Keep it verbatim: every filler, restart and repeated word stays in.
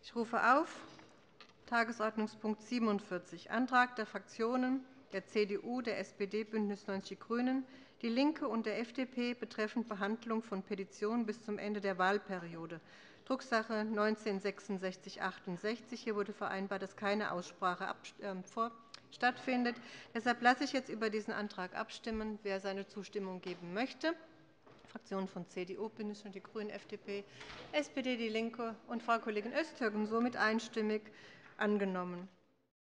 Ich rufe auf Tagesordnungspunkt siebenundvierzig, Antrag der Fraktionen der C D U, der S P D, BÜNDNIS neunzig die GRÜNEN, DIE LINKE und der F D P betreffend Behandlung von Petitionen bis zum Ende der Wahlperiode, Drucksache neunzehn sechsundsechzig achtundsechzig. Hier wurde vereinbart, dass keine Aussprache stattfindet. Deshalb lasse ich jetzt über diesen Antrag abstimmen. Wer seine Zustimmung geben möchte. Fraktionen von C D U, BÜNDNIS neunzig die GRÜNEN, F D P, S P D, DIE LINKE und Frau Kollegin Öztürk, somit einstimmig angenommen.